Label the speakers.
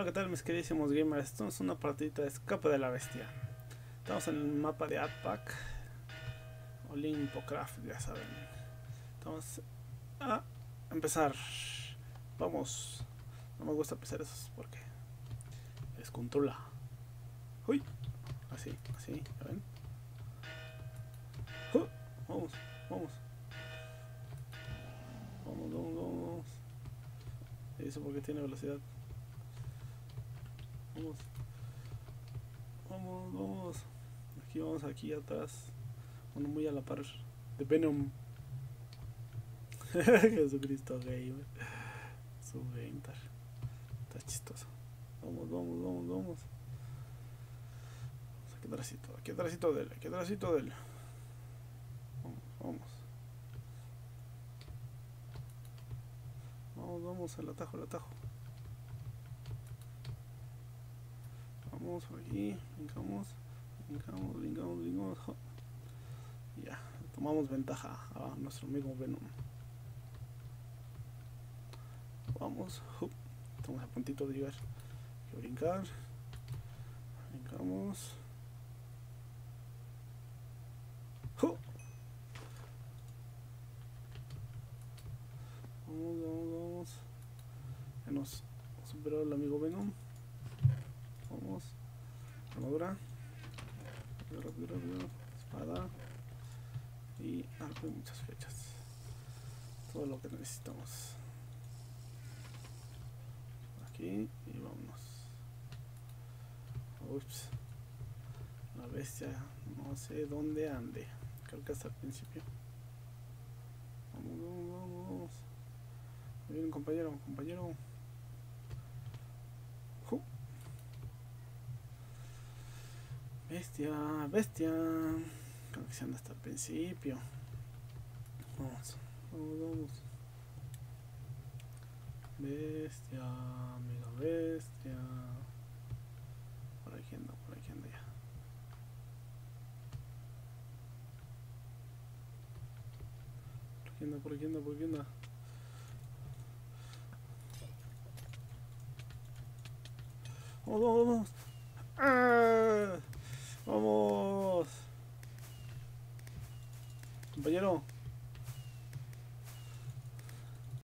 Speaker 1: Hola, ¿qué tal mis queridísimos gamers? Esto es una partidita de Escape de la Bestia. Estamos en el mapa de Adpack Olympocraft, ya saben. Vamos a empezar. Vamos. No me gusta empezar eso porque descontrola. Uy, así, ¿ya ven? Vamos, vamos. Vamos. Eso porque tiene velocidad. Vamos. Aquí atrás. Bueno, muy a la par de Venom. Jesucristo gamer. Su gamer. Está chistoso. Vamos. Aquí atrásito de él. Vamos, el atajo. Vamos por aquí, brincamos. Ya, tomamos ventaja a nuestro amigo Venom. Vamos, estamos a puntito de llegar. Hay que brincar. Brincamos. Vamos. Ya nos superó el amigo Venom. Vamos. Armadura. Rápido. Espada. Y arco y muchas flechas. Todo lo que necesitamos. Aquí y vámonos. Ups. La bestia no sé dónde ande. Creo que hasta el principio. Vamos. Muy bien, compañero. Bestia. Creo que se anda hasta el principio. Vamos. Bestia, amiga bestia. Por aquí anda ya. Por aquí anda. Vamos. ¡Ah! Vamos. Compañero.